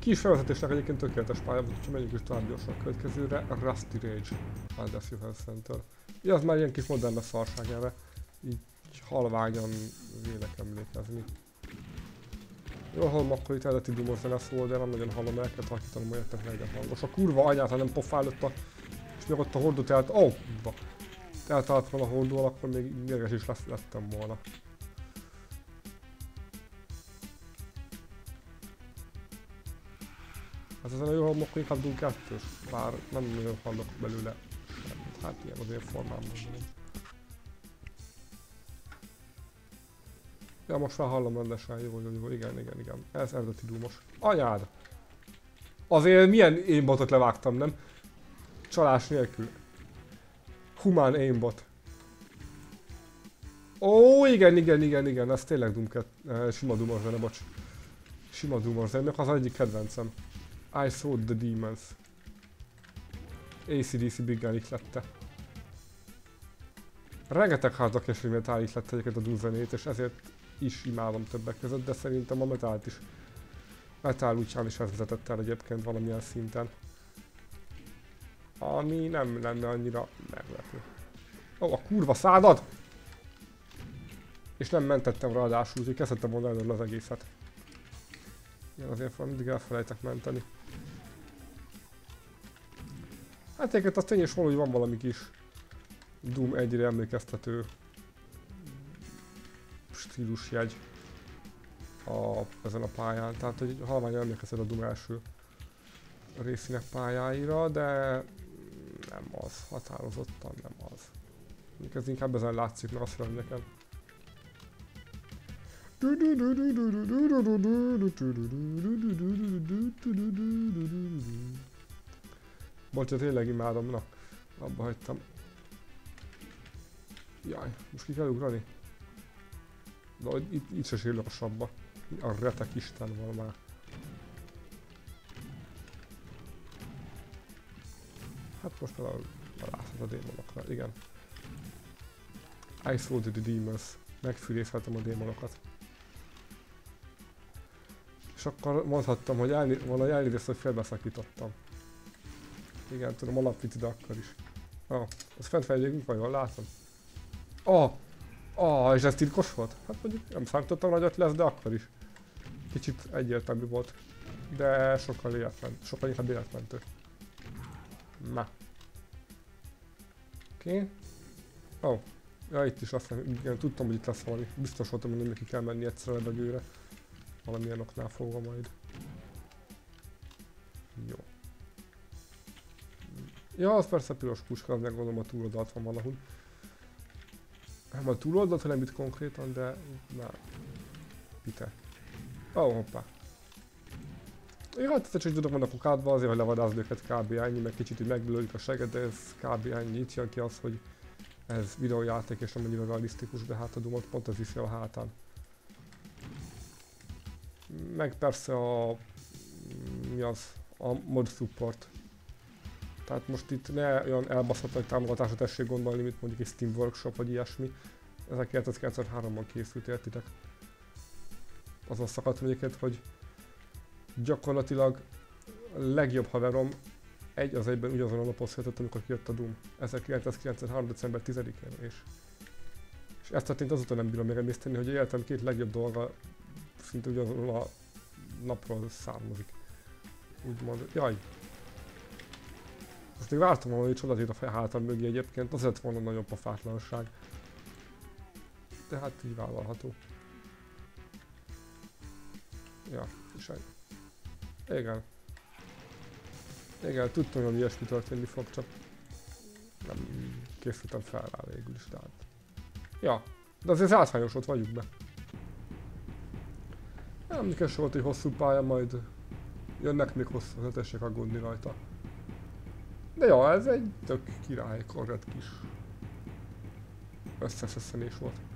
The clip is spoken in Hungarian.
Kis felvezetésnek egyébként tökéletes pálya, úgyhogy menjünk is tovább gyorsan a következőre, a Rusty Rage Undersea Health Center. Ja, az már ilyen kis modern szarság erre, így halványan vélek emlékezni. Jól hallom, akkor itt eredeti Doom-os zene szól, de nem nagyon hallom, el kell tarkítanom, hogy jöttek legyen hangos. A kurva anyát, ha nem pofá előtt a... És még ott a hordót eltalált volna a hordóval, akkor még mérges is lettem volna. Hát ezen a jól hallom, akkor inkább Doom 2-s, bár nem nagyon hallok belőle semmit. Hát ilyen az én formában mondom. Ja, most már hallom rendesen, jó, igen. Ez eredeti Doom-os. Anyád! Azért milyen aimbotot levágtam, nem? Csalás nélkül. Humán aimbot. Ó, igen, ez tényleg Doom 2, sima Doom-os zene, bocs. Sima Doom-os zene, az egyik kedvencem. I Saw the Demons. AC/DC Big Gun ihlette. Rengeteg hardrock metal ihlette egyébként a Doom zenét, és ezért is imádom többek között, de szerintem a metált is. Metal úgyhogy is ez vezetett el egyébként valamilyen szinten. Ami nem lenne annyira meglepő. Ó, a kurva szádad! És nem mentettem ráadásul, úgyhogy kezdhettem volna előről az egészet. Igen, azért mindig elfelejtek menteni. Hát egyébként az tény és való, hogy van valami kis Doom 1-re emlékeztető stílusjegy ezen a pályán. Tehát, hogy halványan emlékeztet a Doom első részének pályáira, de nem az, határozottan nem az. Ez inkább ezen látszik, mert azt mondom nekem. Bocs, tényleg imádom, na, abba hagytam. Jaj, most ki kell ugrani? De itt se sérül lassabba. A retek isten van már. Hát most láthat a démonokra, igen. I saw the demons. Megfűrészhetem a démonokat. És akkor mondhattam, hogy valahogy elnézést, hogy félbeszakítottam. Igen, tudom, alapvici, de akkor is. Az fent fejlődünk, vagy jól látom? És ez titkos volt? Hát mondjuk nem számítottam nagyot lesz, de akkor is. Kicsit egyértelmű volt. De sokkal inkább életmentő. Na. Oké. Ja, itt is azt hiszem, igen, tudtam, hogy itt lesz valami. Biztos voltam, hogy neki kell menni egyszer a levegőre. Valamilyen oknál fogva majd. Jó. Ja, az persze piros puska, az meg gondolom a túloldalt van valahol. Nem a túloldalt, hanem itt konkrétan, de... Na. Pite. Hoppá. Ja, hát ezt csak tudok vannak okádva, azért, hogy levadázni őket kb. Ennyi, meg kicsit így megbülődik a seged, de ez kb. Ennyi. Itt jön ki az, hogy ez videójáték és nem annyira realisztikus, de hát a Doomot pont ez viszi a hátán. Meg persze a mod support. Tehát most itt ne olyan elbaszott nagy támogatásra tessék gondolni, mint mondjuk egy Steam Workshop vagy ilyesmi. 1993-ban készült, értitek? Azon szakadt egyébként, hogy gyakorlatilag a legjobb haverom az egyben ugyanazon a napon született, amikor kijött a Doom. 1993. december 10-én, és ezt történt azóta nem bírom megemészteni, hogy életem két legjobb dolga szinte ugyanazon a napról származik. Úgymond. Jaj! Azt még vártam volna, hogy csodatít a hátam mögé egyébként, az lett volna nagyon pofátlanság. De hát így vállalható. Ja, és igen. Igen, tudtam, hogy ilyesmi történni fog, csak nem készültem fel rá végül is, tehát. Ja, de azért látványos ott vagyunk be. Emlékes volt egy hosszú pálya, majd jönnek még hosszú, ne tessék aggódni rajta. De ja, ez egy tök király, korrekt kis összeszeszenés volt.